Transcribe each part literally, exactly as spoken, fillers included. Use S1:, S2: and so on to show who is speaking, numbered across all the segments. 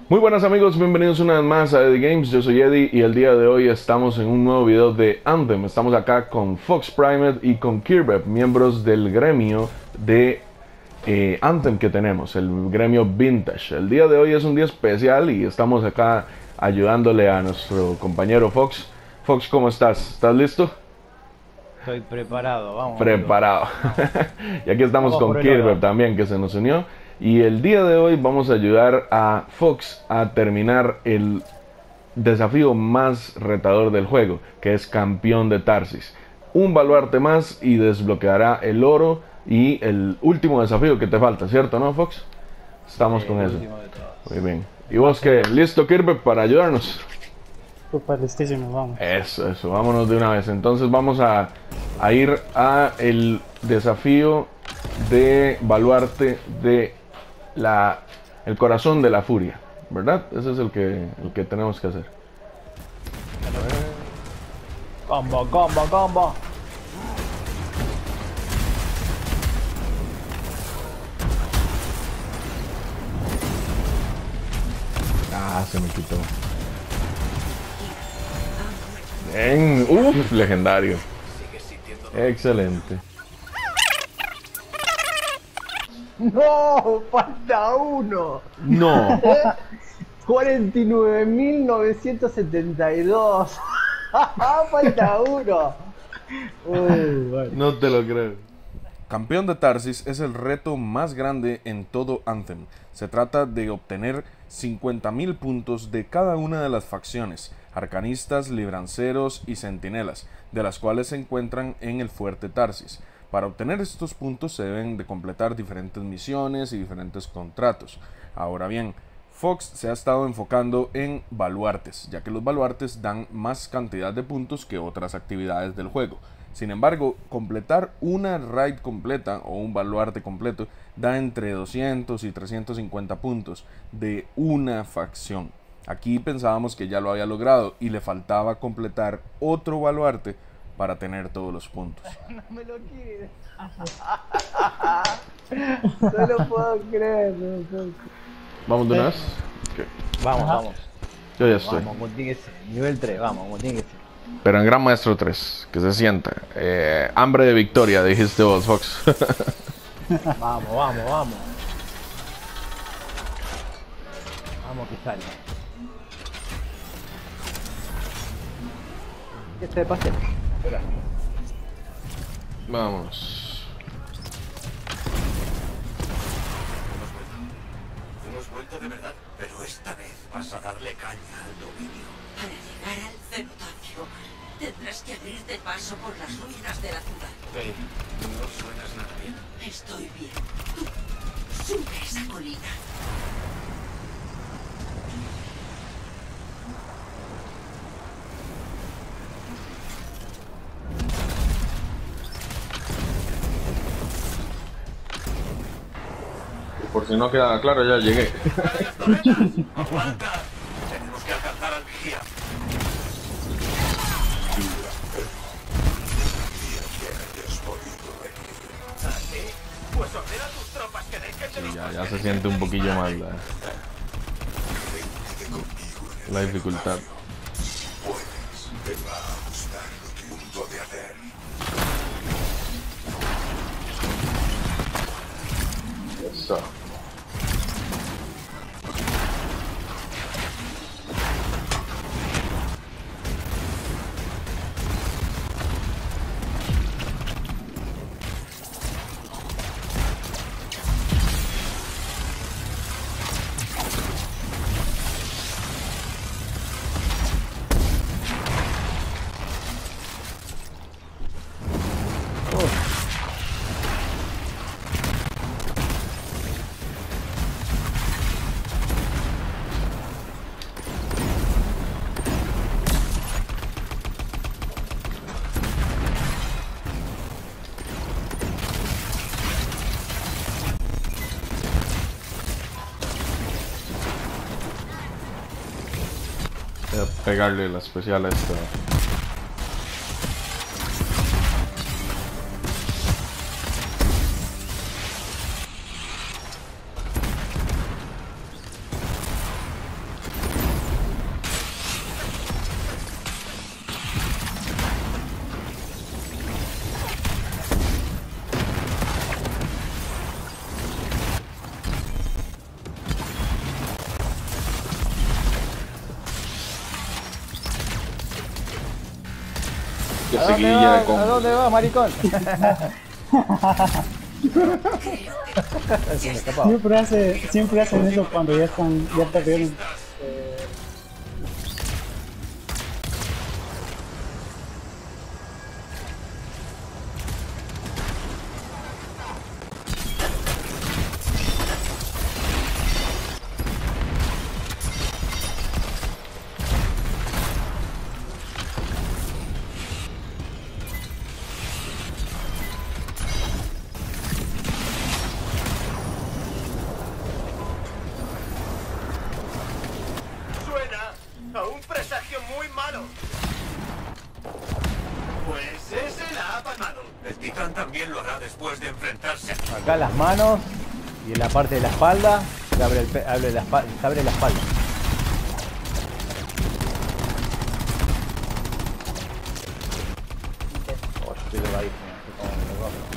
S1: Muy buenas amigos, bienvenidos una vez más a Eddie Games, yo soy Eddie y el día de hoy estamos en un nuevo video de Anthem. Estamos acá con Fox Primed y con Kirbeb, miembros del gremio de eh, Anthem que tenemos, el gremio Vintage. El día de hoy es un día especial y estamos acá ayudándole a nuestro compañero Fox. Fox, ¿cómo estás? ¿Estás listo?
S2: Estoy preparado, vamos.
S1: Preparado. Y aquí estamos
S2: Vamos
S1: con
S2: por el
S1: Kirbeb
S2: oro.
S1: también, que se nos unió. Y el día de hoy vamos a ayudar a Fox a terminar el desafío más retador del juego, que es campeón de Tarsis. Un baluarte más y desbloqueará el oro y el último desafío que te falta, ¿cierto, no, Fox? Estamos
S2: Sí,
S1: con
S2: el
S1: eso.
S2: último de todos.
S1: Muy bien. ¿Y vos qué? ¿Listo, Kirbeb, para ayudarnos?
S3: Super listísimo, vamos.
S1: Eso, eso, vámonos de una vez. Entonces vamos a, a ir a el desafío de baluarte de la, el corazón de la furia, ¿verdad? Ese es el que, el que tenemos que hacer.
S2: Combo, combo, combo.
S1: Ah, se me quitó. Bien, uff, legendario. Excelente.
S2: ¡No! ¡Falta uno!
S1: No,
S2: cuarenta y nueve mil novecientos setenta y dos. ¡Falta uno! Uy, bueno.
S1: no te lo creo. Campeón de Tarsis es el reto más grande en todo Anthem. Se trata de obtener cincuenta mil puntos de cada una de las facciones, arcanistas, libranceros y centinelas, de las cuales se encuentran en el fuerte Tarsis. Para obtener estos puntos se deben de completar diferentes misiones y diferentes contratos. Ahora bien, Fox se ha estado enfocando en baluartes, ya que los baluartes dan más cantidad de puntos que otras actividades del juego. Sin embargo, completar una raid completa o un baluarte completo da entre doscientos y trescientos cincuenta puntos de una facción. Aquí pensábamos que ya lo había logrado y le faltaba completar otro baluarte para tener todos los puntos.
S2: No me lo quiere. No lo puedo creer. No lo puedo creer.
S1: ¿Vamos de una vez? Ok.
S2: Vamos,
S3: Ajá.
S2: vamos.
S1: Yo ya estoy.
S2: Vamos, como tiene que ser. Nivel tres, vamos, como tiene que ser.
S1: Pero en Gran Maestro tres, que se sienta. Eh, hambre de victoria, dijiste vos, Fox.
S2: Vamos, vamos, vamos. Vamos que sale. ¿Qué te pase? Espera.
S1: Vamos.
S4: Hemos vuelto de verdad, pero esta vez vas a darle caña al dominio.
S5: Para llegar al cenotafio, tendrás que abrirte paso por las ruinas de la ciudad.
S4: No suenas nada bien.
S5: Estoy bien. Tú, sube esa colina.
S1: Por si no queda claro, ya llegué.
S4: ¡Aguanta! Tenemos que alcanzar al vigía. ¿Así? Pues ordena a tus tropas que dejen de
S1: Sí, ya, ya se siente un poquillo más la, la dificultad.
S4: Te va a gustar lo que punto de hacer.
S1: Eso. Voy a pegarle la especial a esta. Qué
S2: ¿A dónde
S1: seguidilla de
S2: vas? ¿A
S1: combos.
S2: dónde vas, maricón?
S5: Creo que
S2: Se me escapaba.
S3: Siempre, hace, siempre hacen eso cuando ya están, ya perdieron.
S4: Suena a un presagio muy malo. Pues ese la ha palmado. El titán también lo hará después de enfrentarse.
S2: Acá las manos y en la parte de la espalda se abre, el pe abre, la, espalda, se abre la espalda. Oh, estoy drogadísimo, estoy como me lo cojo.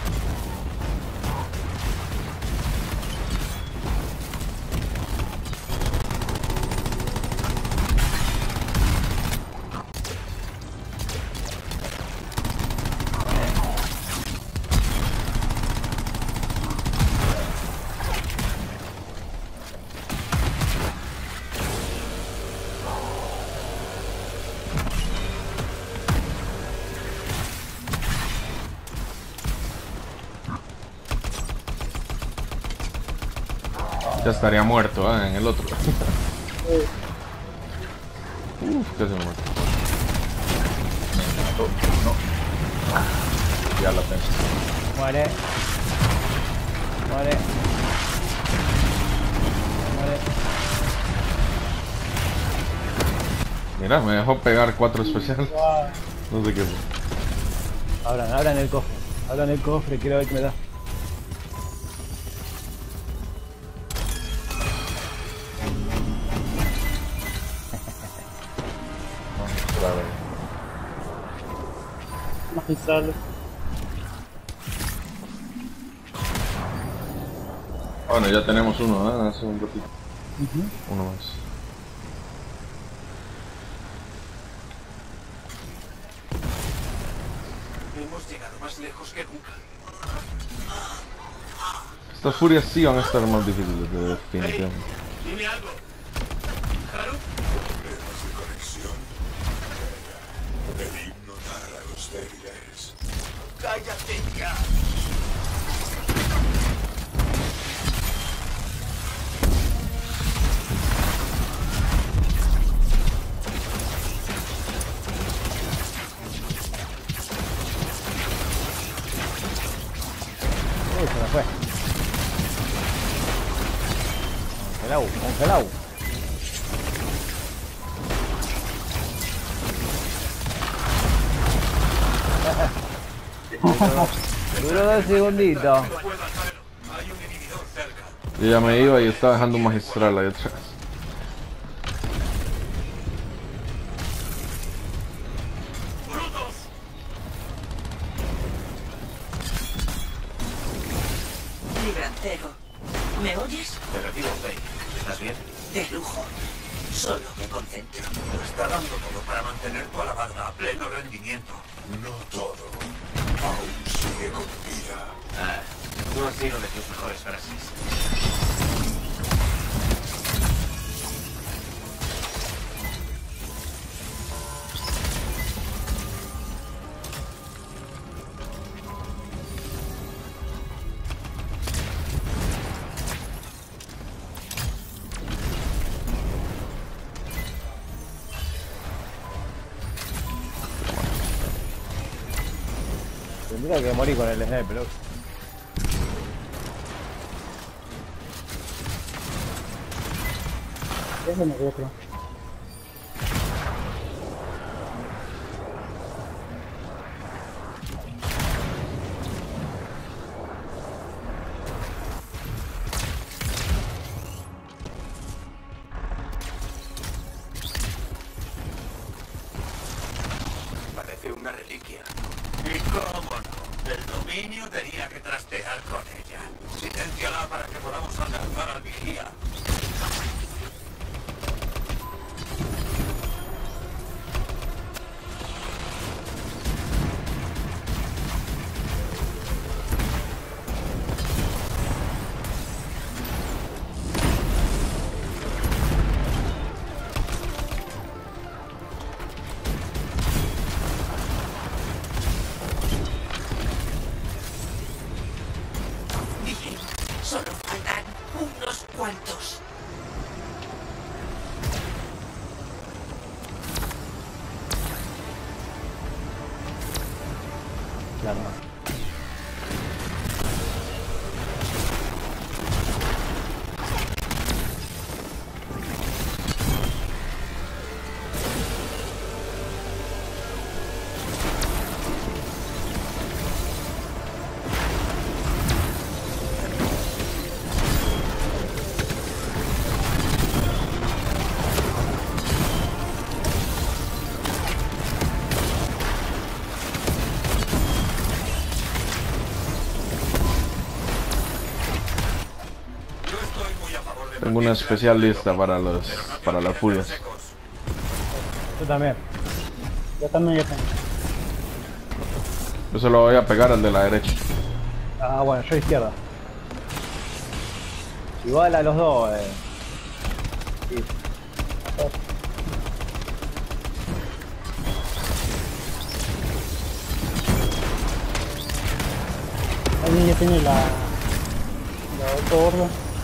S1: Ya estaría muerto, ¿eh? En el otro. Uf, casi me muerto. No. Ya la tengo.
S2: Muere. Muere. Muere.
S1: Mira, me dejó pegar cuatro especiales. No sé qué fue.
S2: Abran, abran el cofre. Abran el cofre, quiero ver qué me da.
S3: Magistrales.
S1: Bueno, ya tenemos uno, ¿eh? Hace un ratito. Uno más.
S4: Hemos llegado más lejos que nunca.
S1: Estas furias sí van a estar más difíciles de definitivamente.
S4: Dime algo. ¿Haru?
S6: Problemas de conexión. Debí notar a los débiles.
S4: ¡Cállate ya!
S2: Uy, se me fue. Congelado, congelado. Duró dos segunditos.
S4: No puedo hacerlo. Hay un inhibidor cerca.
S1: Yo ya me iba y estaba dejando un magistral ahí atrás.
S4: ¡Brutos!
S5: Librantero. ¿Me oyes?
S4: Te recibo, Faye. ¿Estás bien?
S5: De lujo. Solo me concentro.
S4: Lo está dando todo para mantener tu alabarda a pleno rendimiento.
S6: No todo. Aún sigue con vida.
S4: Ah, no ha sido de tus mejores frases.
S2: Tendría que morir con el sniper. ¿No?
S3: Ya se murió, creo.
S4: Parece una reliquia. ¿Y cómo no? El dominio tenía que trastear con ella. Silénciala para que podamos alcanzar al vigía.
S2: la arma.
S1: Tengo una especial lista para los para las furias.
S2: Yo también.
S3: Yo también, yo también.
S1: Yo se lo voy a pegar al de la derecha.
S2: Ah, bueno, yo izquierda. Igual a los dos, eh. Sí.
S3: Alguien ya tiene la... la otra horda.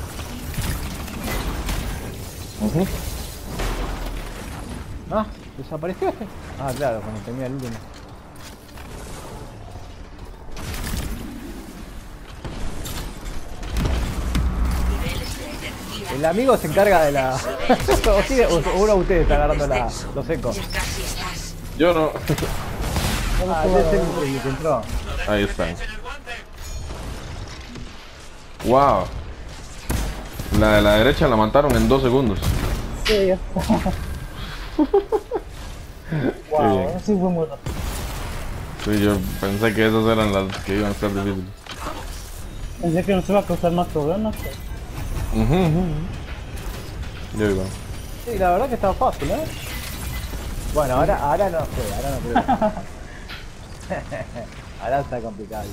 S1: Uh-huh.
S2: Ah, ¿desapareció este? Ah, claro, cuando tenía el último. El amigo se encarga de la... o sigue- o uno de ustedes está agarrando la... los secos.
S5: Ya casi estás.
S1: Yo no.
S2: Ah, ese es el, el que entró.
S1: Ahí están. Wow. La de la derecha la mataron en dos segundos.
S3: Sí, ya está. Wow,
S1: bien.
S3: así fue muy rápido.
S1: Sí, yo pensé que esas eran las que iban a estar difíciles.
S3: Pensé que nos iba a causar más problemas, pero...
S1: Uh -huh, uh -huh. Yo igual.
S2: Sí, la verdad que estaba fácil, ¿eh? Bueno, ahora, ahora no sé, ahora no creo. Ahora está complicado.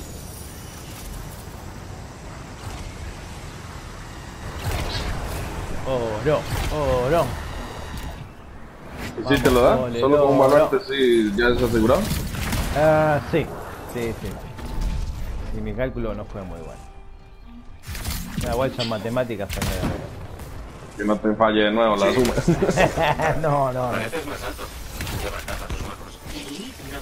S2: Oro, oro.
S1: ¿Y si te lo da?
S2: Vamos,
S1: ¿Solo con un
S2: ole,
S1: valor sí ya es asegurado?
S2: Ah, sí, sí, sí. Y mi cálculo no fue muy bueno. La vuelta en matemáticas fue medio.
S1: Que no te falle de nuevo la suma.
S2: No, no, no.
S4: Pareces más alto. Levanta tus manos.
S5: El libro.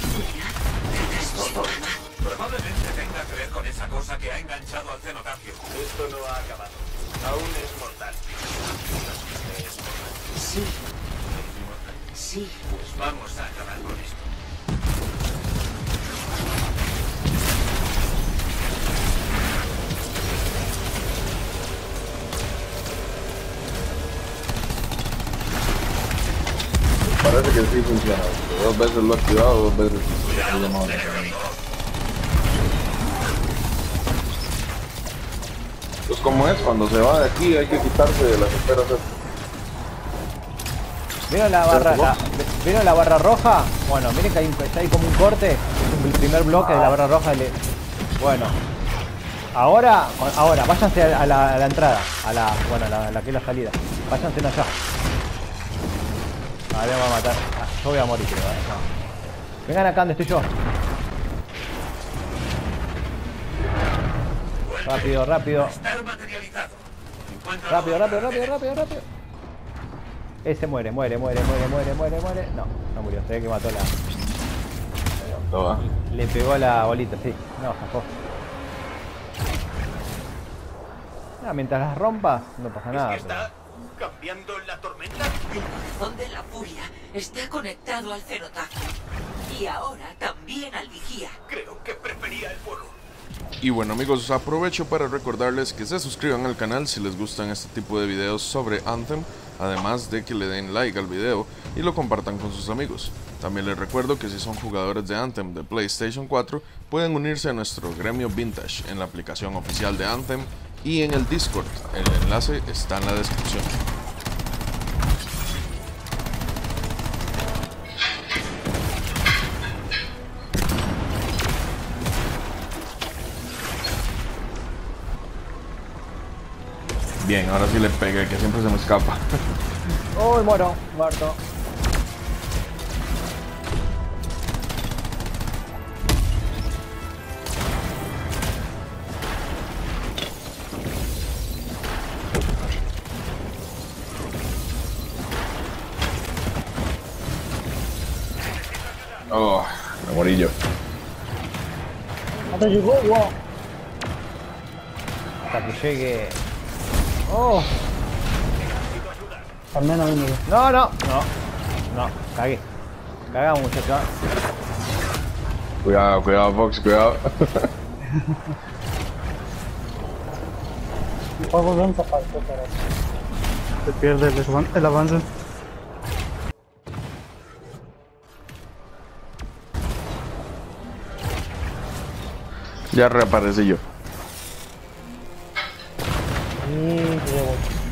S4: Probablemente tenga que ver con esa cosa que ha enganchado al cenotafio. Esto no ha acabado. Aún es mortal. Es mortal.
S5: Sí,
S4: Es mortal.
S5: sí.
S4: Pues vamos a acabar con esto.
S1: Parece que sí funciona. Dos veces lo he activado, dos veces lo he llamado. Pues como es, cuando se va de aquí hay que quitarse de las esferas.
S2: ¿Vieron la barra, la, ¿vieron la barra roja? Bueno, miren que hay, un- está ahí como un corte. Es el primer bloque de la barra roja. Le... Bueno, ahora, ahora, váyanse a la, a la entrada, a la, bueno, a la, a la que es la salida. Váyanse allá. Ahora me va a matar. Ah, yo voy a morir, creo. ¿eh? No. Vengan acá donde estoy yo. Rápido, rápido.
S4: Estar materializado. Encuentra
S2: Rápido, rápido, rápido, rápido, rápido. Ese muere, muere, muere, muere, muere, muere, muere. No, no murió. Se ve que mató la...
S1: Toda.
S2: Le pegó a la bolita, sí. No, zafó. Ah, mientras las rompas, no pasa nada.
S4: Es que está cambiando la tormenta.
S5: El corazón de la furia está conectado al cenotafio. Y ahora también al vigía.
S4: Creo que prefería el fuego.
S1: Y bueno amigos, aprovecho para recordarles que se suscriban al canal si les gustan este tipo de videos sobre Anthem, además de que le den like al video y lo compartan con sus amigos. También les recuerdo que si son jugadores de Anthem de PlayStation cuatro, pueden unirse a nuestro gremio Vintage en la aplicación oficial de Anthem y en el Discord. El enlace está en la descripción. Bien, ahora sí le pegué, que siempre se me escapa.
S2: ¡Uy, muero! Muerto.
S1: Oh, me morí yo.
S3: Hasta llegó, wow.
S2: Hasta que llegue. Oh.
S3: Al menos uno.
S2: No, no, no. No, cagué. Cagamos, muchachos.
S1: Cuidado, cuidado, Fox, cuidado.
S3: El juego lento para para se pierde el, avan- el avance.
S1: Ya reaparecí yo.
S3: Y luego.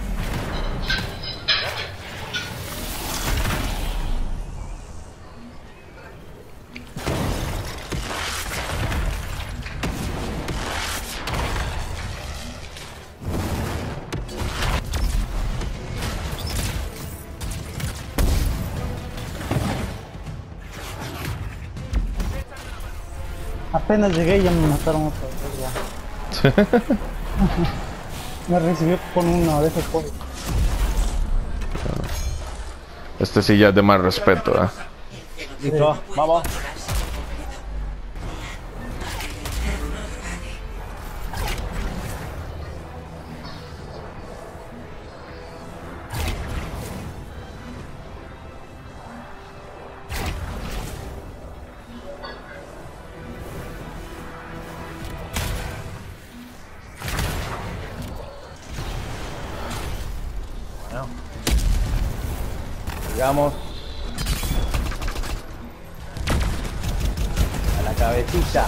S3: Apenas llegué y ya me mataron otra vez. Ya. Me recibió con uno de esos pollos.
S1: Este sí ya es de más respeto, ¿eh?
S2: Listo, vamos. Bueno. Llegamos a la cabecita.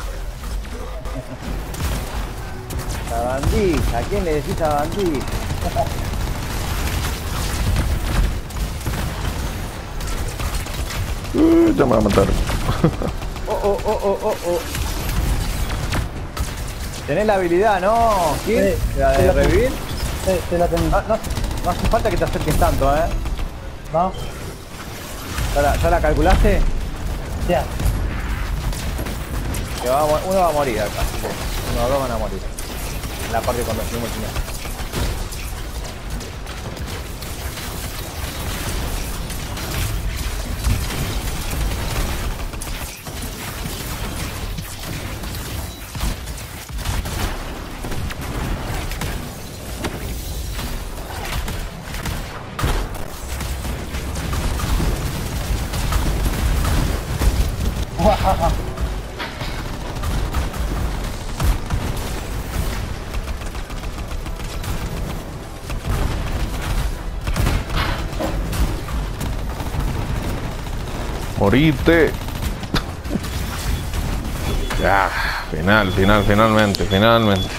S2: La bandija, ¿a quién le decís a bandija?
S1: Uh, ya me va a matar.
S2: Oh, oh, oh, oh, oh, oh. Tenés la habilidad, ¿no? ¿Quién?
S3: Sí,
S2: ¿La
S3: sí
S2: de
S3: la tengo.
S2: revivir?
S3: Sí, sí la tengo.
S2: No, no, no hace falta que te acerques tanto, ¿eh?
S3: ¿No?
S2: ¿Ya la, ya la calculaste?
S3: Ya.
S2: Que va a mo- uno va a morir acá. Así que uno o dos van a morir. En la parte cuando subimos el final.
S1: Morite. Ya, final, final, finalmente, finalmente.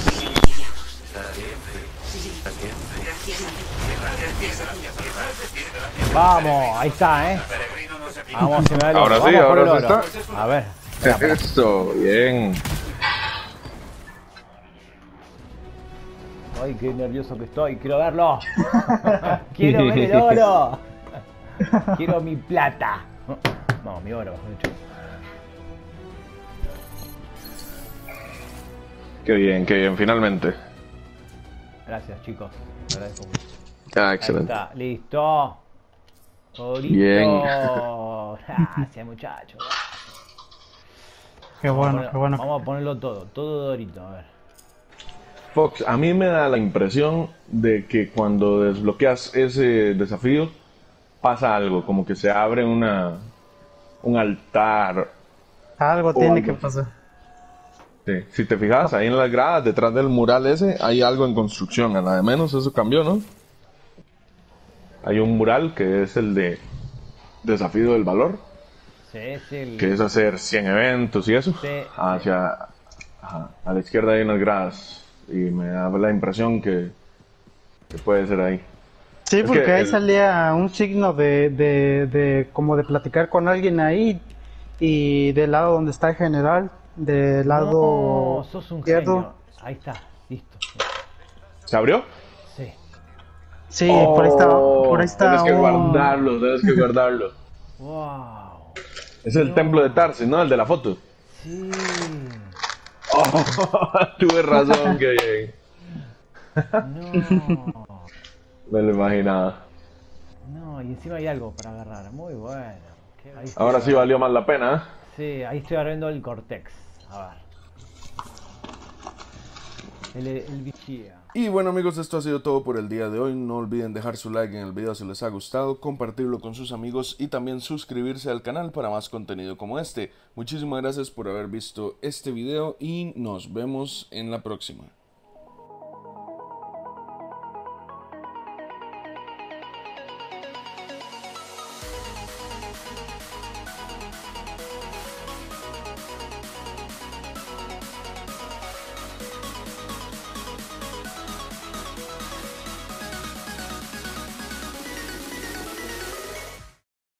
S2: Vamos, ahí está, ¿eh? Vamos, se me da el oro.
S1: Ahora sí,
S2: Vamos por el
S1: ahora sí
S2: oro.
S1: está.
S2: A ver.
S1: Eso, bien.
S2: Ay, qué nervioso que estoy. Quiero verlo. Quiero ver el oro. Quiero mi plata. No, mi oro, de hecho.
S1: Qué bien, qué bien, finalmente.
S2: Gracias, chicos. Te agradezco mucho.
S1: Ah,
S2: Ahí
S1: excelente.
S2: está, listo. Orito.
S1: Bien.
S2: Gracias, muchachos.
S3: Qué
S2: Vamos a
S3: bueno,
S2: poner-
S3: qué bueno.
S2: Vamos a ponerlo todo, todo Dorito, a ver.
S1: Fox, a mí me da la impresión de que cuando desbloqueas ese desafío pasa algo, como que se abre una un altar.
S3: Algo
S1: O
S3: tiene
S1: algo.
S3: que pasar.
S1: Sí, si te fijas, ahí en las gradas, detrás del mural ese, hay algo en construcción, a la de menos eso cambió, ¿no? Hay un mural que es el de Desafío del Valor,
S2: Sí, sí, el-
S1: que es hacer cien eventos y eso.
S2: Sí,
S1: Hacia ajá, a la izquierda hay unas gradas y me da la impresión que, que puede ser ahí.
S3: Sí,
S1: Es
S3: porque
S1: que
S3: ahí
S1: el-
S3: salía un signo de, de, de como de platicar con alguien ahí y del lado donde está el general, del lado
S2: No, sos un
S3: izquierdo.
S2: genio. Ahí está, listo.
S1: ¿Se abrió?
S2: Sí.
S3: Sí, por ahí está, por ahí está
S1: Tienes que
S3: un-
S1: guardarlo, tienes que guardarlo.
S2: Wow.
S1: Es el templo de Tarsis, ¿no? El de la foto.
S2: Sí.
S1: Oh, tuve razón, que
S2: No.
S1: me lo imaginaba.
S2: No, y encima hay algo para agarrar. Muy bueno. Ahí estoy
S1: Ahora sí
S2: agarrando-
S1: valió más la pena, ¿eh?
S2: Sí, ahí estoy abriendo el Cortex. A ver. El, el vigía.
S1: Y bueno amigos, esto ha sido todo por el día de hoy. No olviden dejar su like en el video si les ha gustado, compartirlo con sus amigos y también suscribirse al canal para más contenido como este. Muchísimas gracias por haber visto este video y nos vemos en la próxima.